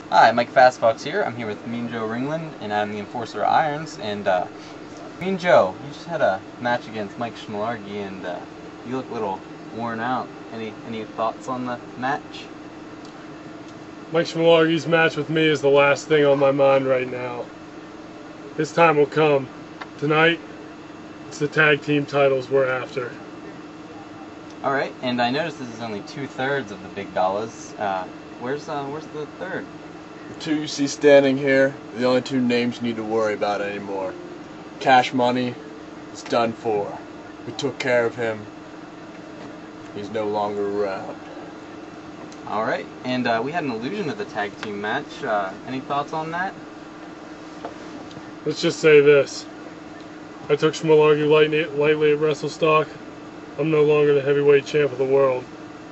Hi, Mike Fastfox here. I'm here with Mean Joe Ringland, and I'm the Enforcer of Irons. And Mean Joe, you just had a match against Mike Schmalargy, and you look a little worn out. Any thoughts on the match? Mike Schmalargy's match with me is the last thing on my mind right now. His time will come. Tonight, it's the tag team titles we're after. Alright, and I noticed this is only 2/3 of the Big Dollaz. Where's the third? The two you see standing here are the only two names you need to worry about anymore. Cash Money is done for. We took care of him. He's no longer around. Alright, and we had an illusion of the tag team match. Any thoughts on that? Let's just say this. I took Schmalargy lightly at Wrestlestock. I'm no longer the heavyweight champ of the world.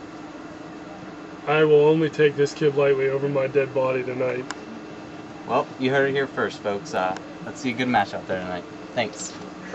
I will only take this kid lightly over my dead body tonight. Well, you heard it here first, folks. Let's see a good match out there tonight. Thanks.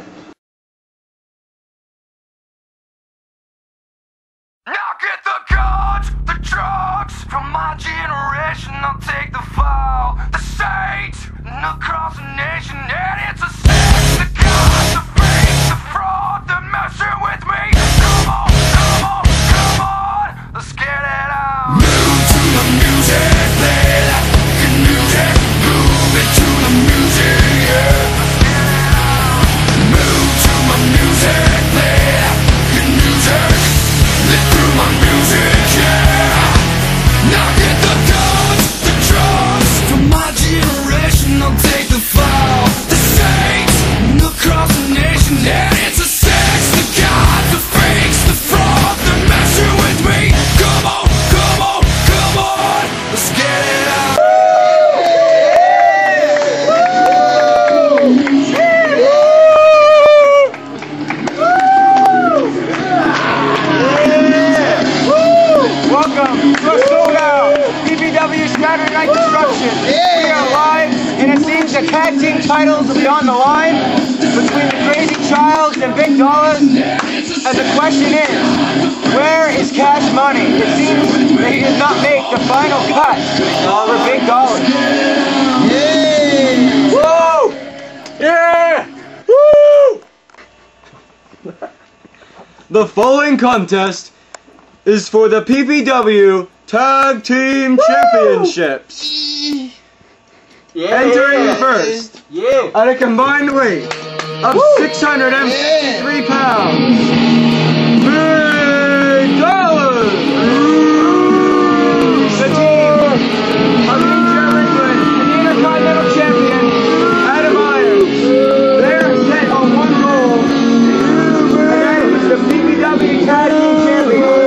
Now get the guns, the drugs from my generation. I'll take the fall, the state, and across the nation. And it's a sex, the gods, the fakes, the fraud, the messing with me. Come on, come on, come on, let's get it on. Move to the music, play that fucking music. Move it to the music, yeah. Let's get it on. Move to my music, play that fucking music. Live through my music, yeah. Now get the guns, the drugs from my generation. I'll take the fall, the saints, and across the nation. And it's a sex, the gods, the fakes, the fraud, the messing with me. Come on, come on, come on, let's get it out. Welcome to a sold-out PPW Saturday Night Destruction. We are live, and it seems the tag team titles will be on the line between the Krayzee Chyldz and Big Dollaz. And the question is, where is Cash Money? It seems that he did not make the final cut for Big Dollaz. Yeah! Woo! Yeah! Woo! The following contest is for the PPW Tag Team Championships. Yeah. Entering first at a combined weight of 663 pounds, Big Dollaz. The team of Mean Joe Ringland and the Intercontinental Champion, Adam Irons. They are set on one goal against the PPW Tag Team Champions.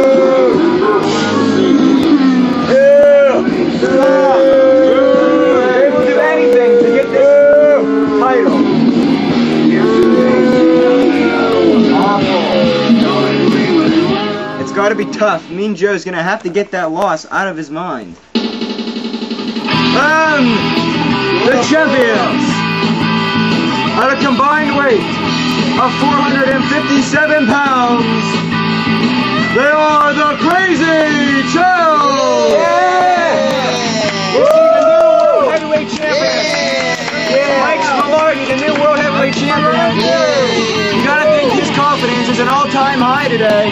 They will do anything to get this title. It's got to be tough. Mean Joe's gonna have to get that loss out of his mind. And the champions, at a combined weight of 457 pounds, they are the Krayzee Chyldz! Heavyweight champion. Mike Schmalargy, the new world heavyweight champion. You gotta think his confidence is an all-time high today.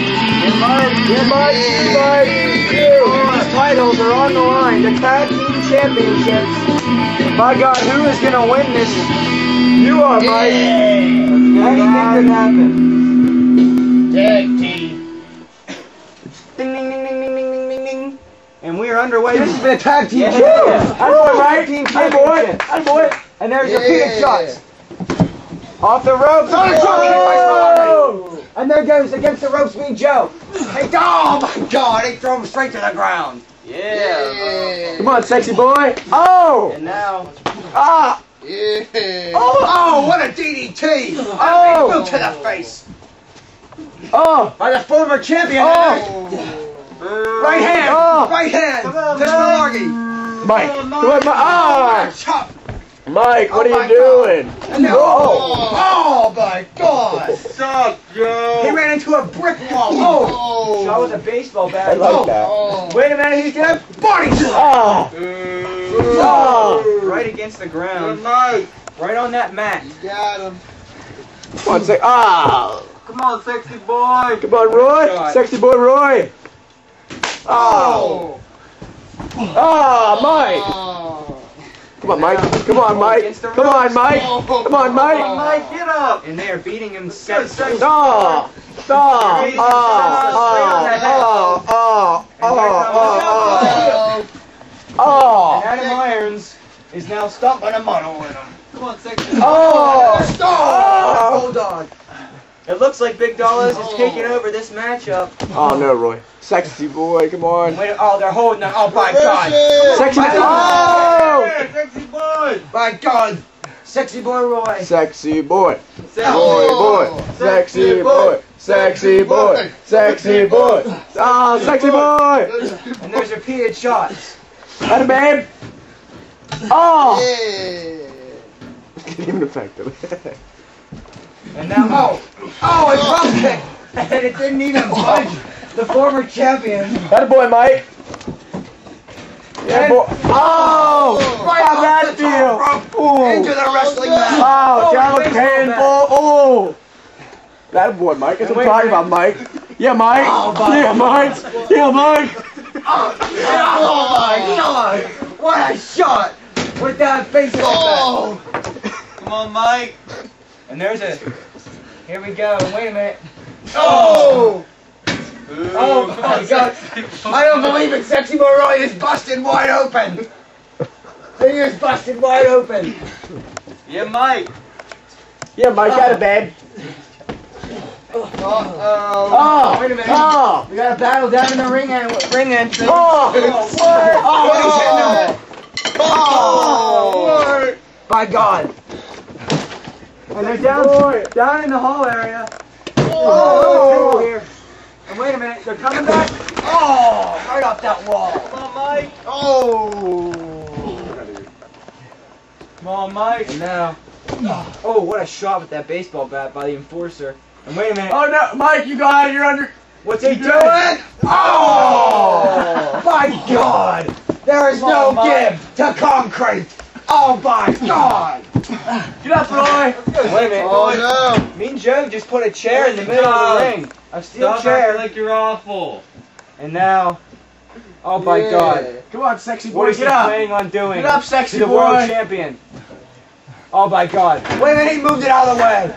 These titles are on the line. The tag team championships. My God, who is gonna win this? You are, Mike. Anything can happen. Tag team. Ding, ding, ding, ding, ding, ding, ding, ding. And we are underway. This is the tag team champions. Tag team championships. And there's the Phoenix shots. Off the ropes. Oh! And there goes against the ropes, Mean Joe. Hey, oh my God! They throw him straight to the ground. Yeah. Come on, sexy boy. Oh! And now, Ah! Yeah. Oh, what a DDT! Oh! Boot to the face. Oh! By the former champion. Oh! Right hand. Oh! Right hand. To Schmalargy. Mike. Oh! Mike, what are you doing? Oh my God! What's up, Joe? He ran into a brick wall. Oh! That was a baseball bat. I like that. Wait a minute, he's gonna body slam. Oh. Oh, right against the ground. Good night. Right on that mat. Got him. Come on, Come on, sexy boy. Come on, Roy. Shot. Sexy boy, Roy. Oh. Oh, Mike. Come on, Mike. Come on, Mike. Come on, Mike. Come on, Mike. Mike, get up. And they are beating him set. Oh. Oh. And Adam Irons is now stomping a muddle with him. Come on, sexy. Oh. Bulldog. It looks like Big Dollaz is taking over this matchup. Oh no, Roy. Sexy boy, come on. Wait, oh, they're holding it. Oh my God! Sexy boy. Oh. Yeah, sexy boy. My God! Sexy boy Roy. Sexy boy. Sexy Boy. Sexy boy. Sexy boy. Sexy boy. Oh, sexy boy. And there's repeated shots. Got it, babe. Oh. Yeah. Didn't even affect him. And now, oh, it's front kick, and it didn't even budge the former champion. Got it, boy, Mike. Yeah, boy. Oh. How'd that feel? Ooh. Into the wrestling mat. Oh, that was baseball painful. Oh. That boy, Mike. That's what I'm talking about, Mike. Yeah, Mike. Yeah, Mike. Yeah, Mike. Oh my God! What a shot with that baseball bat. Come on, Mike. And there's a. Here we go. Wait a minute. Oh! Oh my God! I don't believe it. Sexy Boy Roy is busted wide open. He is busted wide open. Yeah, Mike. Yeah, Mike. Got it, babe. Uh-oh. Wait a minute. Oh. We got a battle down in the ring entrance. Oh. Oh! By God. And they're down in the hall area. Oh! Here. And wait a minute, they're coming back. Oh, right off that wall. Come on, Mike. Oh! Come on, Mike. And now, oh, what a shot with that baseball bat by the enforcer. And wait a minute, Oh no, Mike, you got it. You're under. what's he doing? Oh, my God. There is no give to concrete. Oh my God. Get up, Roy. Wait a minute. Oh no! Mean Joe just put a chair in the middle of the ring. A steel Stop chair. acting like you're awful. And now, oh my Yeah. God. Come on, sexy What boy. is he Get up. planning on doing? Get up, sexy to the boy. world champion? Oh my God. Wait a minute, he moved it out of the way.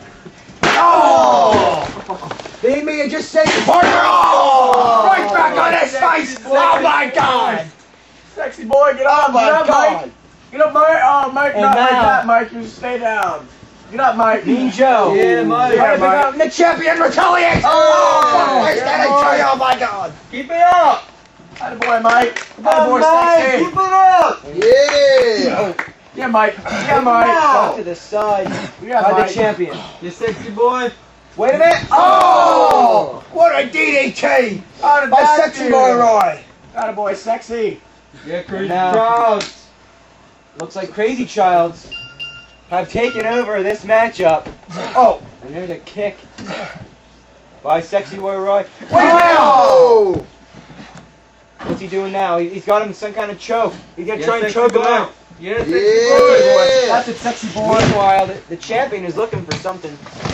Oh! Didn't mean to just say partner. Oh! Right back on his face. Oh my God. Sexy boy, get up. Oh my Get up, God. Mike. Get up, Mike. Oh, Mike, And not like now- that, Mike. You stay down. Get up, Mike. Mean Joe. Yeah, Mike. Yeah, Mike. The champion retaliates. Oh! Where's that? I tell you, oh my God. Keep it up. Atta boy, Mike. Come Atta on, boy, Mike. sexy. Keep it up. Yeah! Yeah, Mike. Yeah, Mike. Shot to the side Yeah, by Mike. the champion. You sexy boy. Wait a minute. Oh! What a DDT How did by that Sexy feel? Boy Roy. Atta boy, sexy. Yeah, Krayzee Now- Chyldz. Looks like Krayzee Chyldz have taken over this matchup. Oh, and there's a kick by Sexy Boy Roy. Wait a minute! Oh! What's he doing now? He's got him in some kind of choke. He's gonna Yeah, try and sexy choke him boy. out. Yeah, sexy boy. Yeah! That's it, sexy boy. Meanwhile, the champion is looking for something.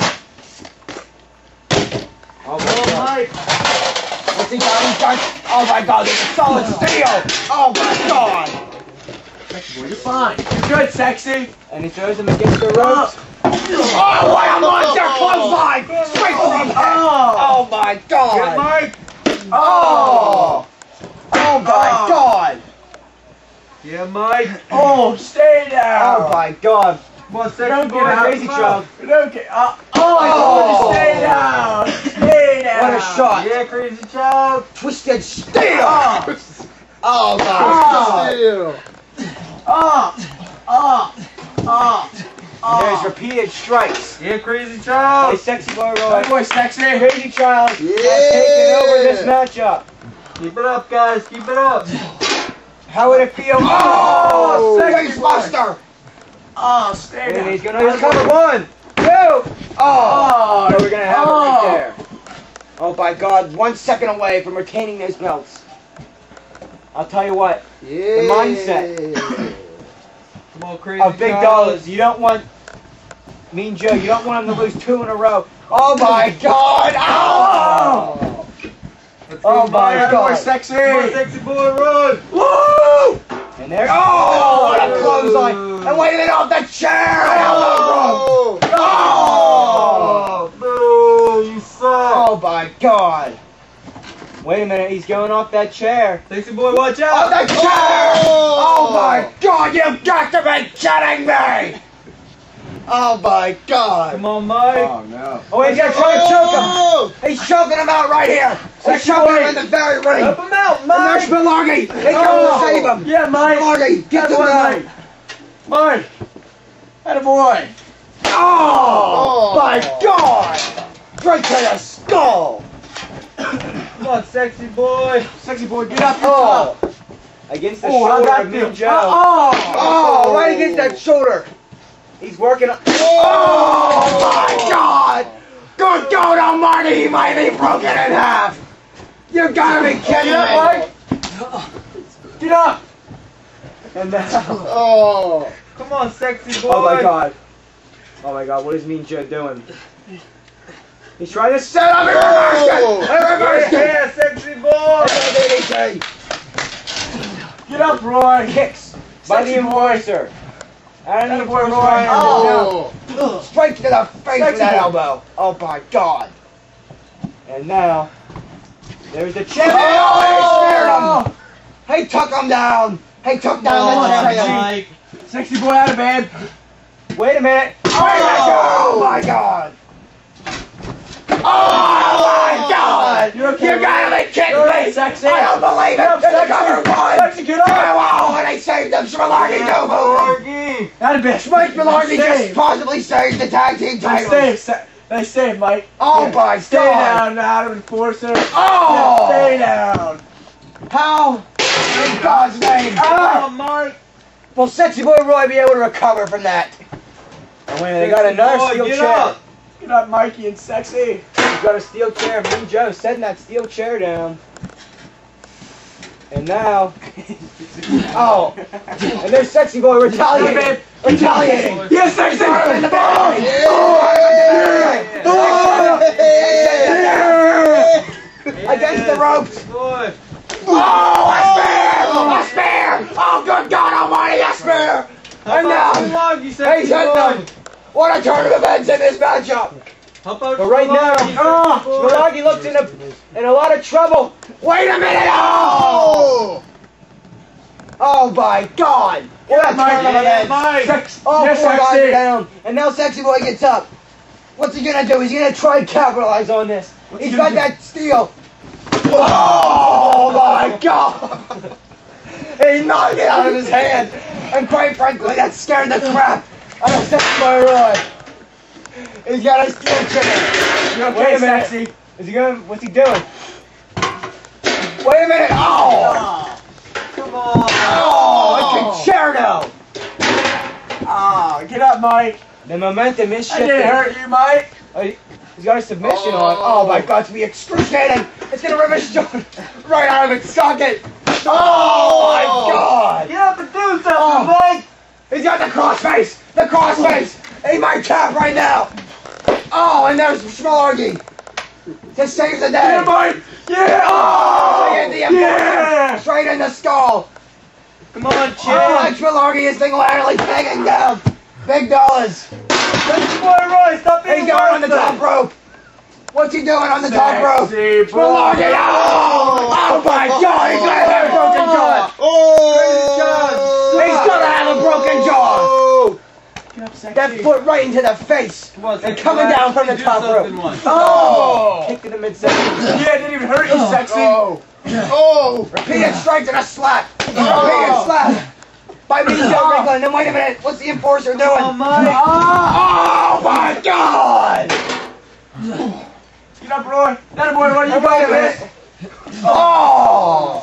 Oh Come my on, God. Mike. What's he got? He's got. Oh my God! There's a solid steel. Oh my God! Sexy boy, you're fine. You're good, sexy. And he throws him against the ropes. Oh, what a monster clothesline! Straight to the head. Oh my Get God! Mike. Oh! Oh my God! Yeah, Mike. Oh, stay down. Oh my God! Come on, sexy Don't boy. get out. Krayzee Chyldz. Don't get up. Oh, I told you to stay down. Stay down. What a shot! Yeah, Krayzee Chyldz. Twisted steel! Oh my Oh, oh, oh, And there's repeated strikes Yeah, Krayzee by Chyldz. Sexy Boy Roy. That boy, sexy. Krayzee Chyldz has Yeah. taken over this matchup. Keep it up, guys. Keep it up. How would it feel? Oh! sexy Face boy. buster! Oh, stay And down. he's gonna cover 1, 2. Oh! So we're gonna have it right there. Oh my God! 1 second away from retaining those belts. I'll tell you what. Yeah. The mindset Come on, Krayzee of Big Chyldz. Dollaz. You don't want Mean Joe. You don't want him to lose 2 in a row. Oh my God! Oh! Let's go, Oh my Mike. God! Sexy! Come on, sexy boy, run! Woo! And there. Oh! What a clothesline! And wait a minute, off the chair! Oh! Oh! Boo! You suck! Oh my God! Wait a minute, he's going off that chair. Sexy boy, watch Off out! the chair! Oh my God! You've got to be kidding me! Oh my God! Come on, Mike! Oh no. Oh, he's gonna try to choke him! He's choking him out right here! He's choking him in the very ring! Help him out, And there's Mike! Malarkey! They come to save him! Yeah, Mike! Malarkey, get to That's the right, Mike! Attaboy! Oh, my God! Right to the skull! Come on, sexy boy! Sexy boy, get up! Oh! Against the how'd shoulder that of Mean feel? Joe. Oh! Oh, right against that shoulder. He's working on. Oh my God! Good God Almighty, he might be broken in half. You gotta be kidding me! Mike! Get up! And now. Oh! Come on, sexy boy! Oh my God! Oh my God! What is Mean Joe doing? He's trying to set up and reverse it. And reverse it. Yeah, sexy boy! Get up, Roy! Kicks by the enforcer. And the enforcer right Oh! straight to the face with that elbow. Oh my God! And now there's the champion. Oh, he speared him. He took him down. He took down the champion. Mike! Sexy boy out of bed! Wait a minute. Oh my God! Oh my God! You're okay, You gotta be kidding You're me! right, sexy. I don't believe it! This is number 1! Sexy, get up! Wow, and they saved them! Malarkey, no move! Malarkey! Out of bed! Mike Malarkey just Saved. possibly saved the tag team titles! They saved, Mike. Oh my Stay God! down, Adam Enforcer. Oh! Stay down. How? In God's name! Come on, Mike! Will Sexy Boy Roy be able to recover from that? Oh, wait, they got Sexy another boy, steel get chair. up. Get up, Mikey and Sexy. He's got a steel chair. Mean Joe setting that steel chair down. And now, oh, and there's Sexy Boy retaliating. Retaliating. Yes, Sexy. Got him in the back. Against the ropes. Boy! Oh, a spear! A spear! Oh, good God Almighty, a spear! And now, Malarkey, he's sexy hitting boy! them. What a turn of events in this matchup. How about But right now, Malarkey, Malarkey looks in a lot of trouble. Wait a minute! Oh! Oh my God! What a turn of events! Mike! Oh, Yes, poor guy's Sexy. down. And now Sexy Boy gets up. What's he gonna do? He's gonna try and capitalize on this. He's got that steel. Oh my God! He knocked it out of his hand. And quite frankly, that scared the crap out of Sexy Boy Roy. He's got a steel chair. You okay, Wait a minute. Sexy? Is he going? What's he doing? Wait a minute! Oh! Come on! Oh! A concerto! Ah, get up, Mike. The momentum is I shifting. didn't hurt you, Mike. He's got a submission on. Oh my God! It's gonna be excruciating. It's gonna rip his shoulder right out of its socket. Oh my God! Get up and do something, Oh. Mike! He's got the crossface. The crossface. He might tap right now. Oh, and there's Malarkey to save the day. Yeah, Mike. Yeah. Oh! Look at the Yeah. straight in the skull. Come on, Oh, champ! Mike Malarkey is single-handedly taking down Big Dollaz. Sexy boy Roy, stop being He's going on the top rope. What's he doing on the top rope? Sexy boy. Malarkey! Oh! Oh my God! He's gonna have a broken jaw. He's gonna have a broken jaw. Get up, Sexy. That foot right into the face. Come on, And sexy coming boy. down from the Do top rope. something once. Oh! Kick to the midsection. Yeah, it didn't even hurt you, Sexy. Oh! Repeated strike and a slap. Repeated slap. By Mean Joe Ringland. And wait a minute. What's the enforcer doing? Oh, Mike! Oh my God! Get up, Roy. That boy, what are you And wait a going minute. with? Oh!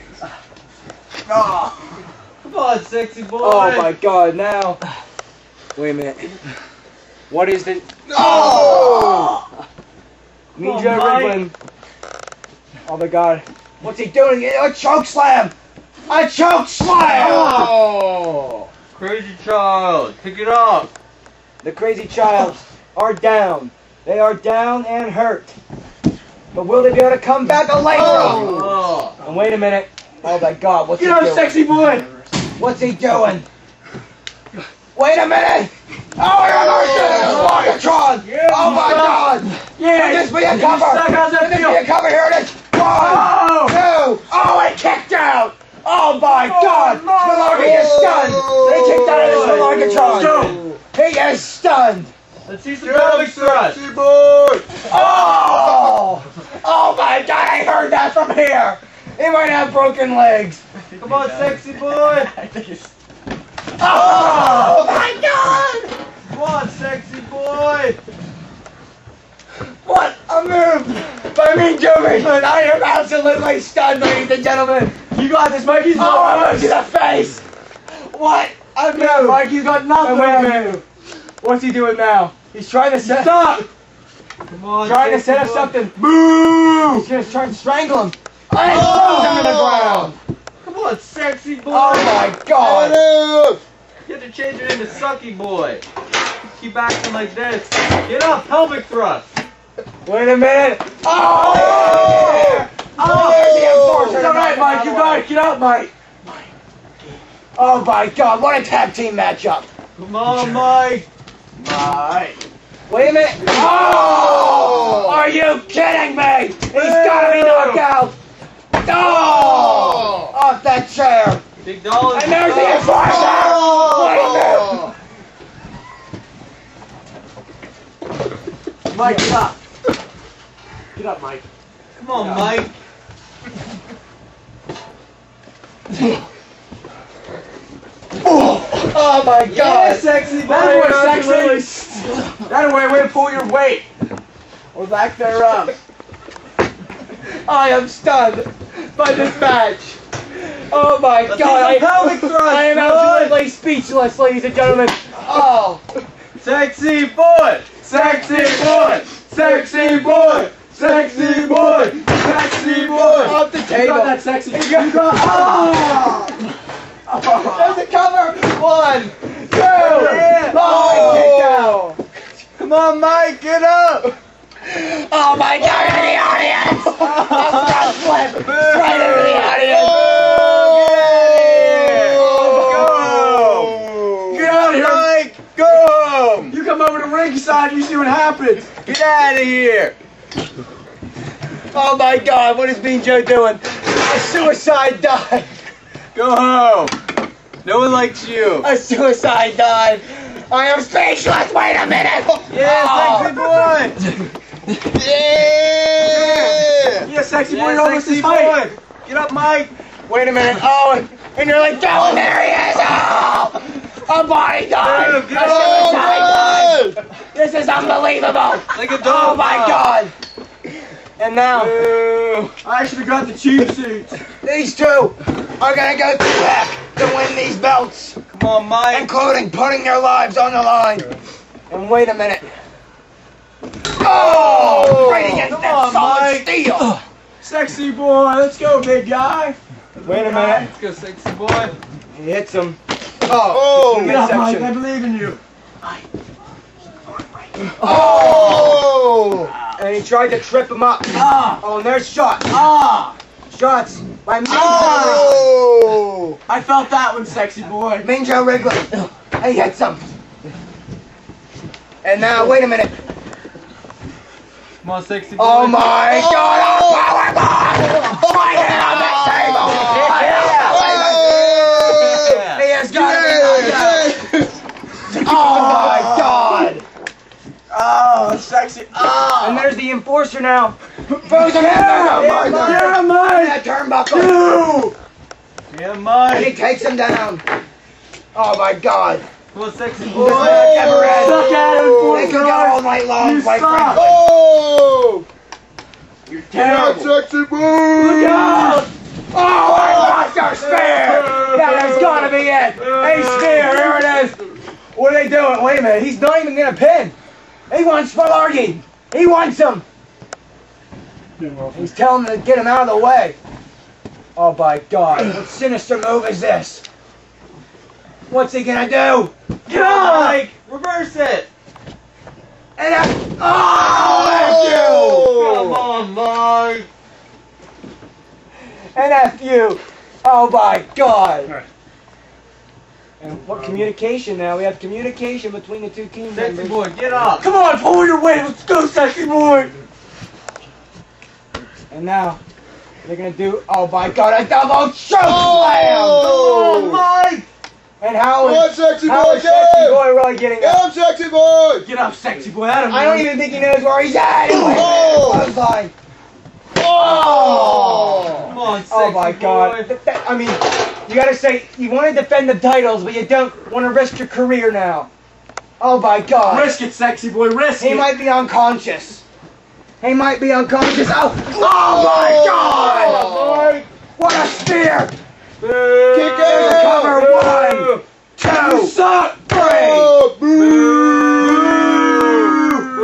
Come on, sexy boy! Oh my God! Now, wait a minute. What is the? Oh! Mean Oh, Joe Mike. Ringland. Oh my God! What's he doing? A choke slam! A choke slam! Oh! Krayzee Chyldz, pick it up. The Krayzee Chylds are down. They are down and hurt. But will they be able to come back later? Oh. And wait a minute. Oh my God, what's he Get up, doing? sexy boy! What's he doing? Wait a minute! Oh, you're Lorgatron! Oh my God! Yeah! Could this be a cover? How's that Could this feel? be a cover? Here it is! 1, 2, oh, he kicked out! Oh my God! Smalargy is stunned! They kicked out of this Smalargatron! He is stunned! Let's see some pelvic thrust. Oh! Oh my God, I heard that from here! He might have broken legs! Come on, sexy boy. Oh my God! Come on, sexy boy. What a move by Mean Joe Ringland! I am absolutely stunned, ladies and gentlemen! You got this, Mike. He's Oh, to the face! What a move! Yeah, Mike, he's got nothing. Wait a minute. What's he doing now? He's trying to set Stop! Come on, trying to sexy set up boy. something. Boo! He's gonna try and strangle him. And he throws him to the ground. Come on, sexy boy. Oh my God! You have to change it into sucky boy. Keep acting like this. Get up, pelvic thrust. Wait a minute! Oh! Oh! There's the enforcer. It's alright, Mike. You got it. Get out, Mike. Oh my God! What a tag team matchup! Come on, Mike. Mike. Wait a minute! Oh! Are you kidding me? He's gotta be knocked out! Oh! Off that chair! Big Dollaz. And there's the enforcer! What a move! Mike, get up. Get up, Mike. Come on, Mike. Oh my God! Yeah, sexy boy. That way, sexy. That way to pull your weight. Or lack thereof. I am stunned by this match. Oh my Let's God! see some pelvic thrust, I am boy. absolutely speechless, ladies and gentlemen. Oh! Sexy boy. Sexy boy. Sexy boy. Sexy boy. Sexy boy. Off the You table. got that sexy. You got. Oh! There's a cover. 1, 2. Oh, he kicked out. Come on, Mike. Get up. Oh my God! In the audience. A front flip right into the audience. Go. Get out of here. Mike, go. You come over to ringside and you see what happens. Get out of here. Oh my God! What is Mean Joe doing? A suicide dive. Go home. No one likes you. A suicide dive. I am speechless. Wait a minute. Yeah, sexy boy. Yeah! Yeah, sexy boy, Yeah, you're almost sexy his height. boy. Get up, Mike. Wait a minute. Oh, and you're like, oh, there he is. Oh, a body dive. Dude, A get suicide dive. This is unbelievable. Like a Oh dog. my God. And now, I actually got the cheap seats. these two are gonna go through heck to win these belts, Come on, Mike. including putting their lives on the line. And wait a minute. Oh! Right against Come that on, solid Mike. steel. Sexy boy, let's go, big guy. Wait a minute. Let's go, sexy boy. He hits him. Oh! Get up, Mike, I Midsection. believe in you. Oh! And he tried to trip him up. Ah! Oh, and there's shots. Ah! Shots by Mean Joe Oh! I felt that one, sexy boy. Ringland. Mean Joe Ringland. He hits him. And now, wait a minute. Come on, sexy boy. Oh my God! A powerbomb! Right in on that table. Yeah. He has got to be knocked out. Oh my God! Oh, sexy. Ah! And there's the enforcer now. Throws him in there. Yeah, Mike! That turnbuckle. You! Yeah, And he Mike. takes him down. Oh my God. Come on, sexy This boy. match never ends. Suck at it, They could go all night long, You quite suck. frankly. Oh! You're Get out, terrible. sexy boy! Look out! Oh, a monster spear! That has got to be it. A spear, here it is. What are they doing? Wait a minute, he's not even going to pin. He wants Smalargy. He wants him. He's telling him to get him out of the way. Oh my God! What sinister move is this? What's he gonna do? Get up, Mike! Reverse it! And Come on, Mike! And F you! Oh my God! Alright. And what communication now? We have communication between the two team Sexy members. boy, get up! Come on, pull your weight. Let's go, sexy boy. And now they're gonna do. Oh my God! A double choke slam! Oh, Mike! And how Come on, is sexy how boy, is sexy get him! boy really getting Get up? him, sexy boy! Get up, sexy boy! Out of I don't even think he knows where he's at. Anyway, Oh! clothesline. Oh! Come on, sexy Oh my God! boy! I mean, you gotta say you want to defend the titles, but you don't want to risk your career now. Oh my God! Risk it, sexy boy, risk He it! might be unconscious. He might be unconscious. Oh my God! What a spear! Kick it! Cover 1, 2, suck! 3. Oh, boo!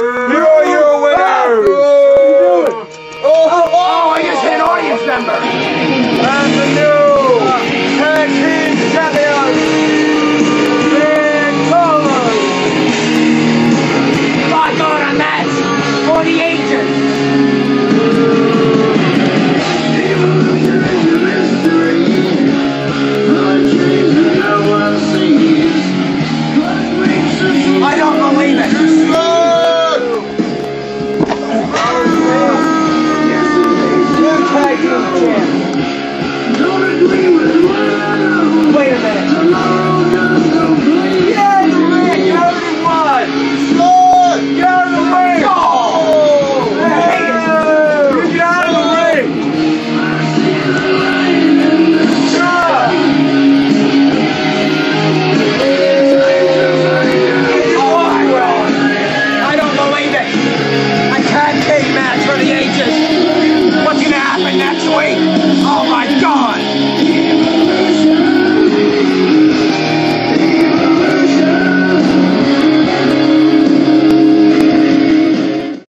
You're your winner! Oh, Oh, I just hit an audience member.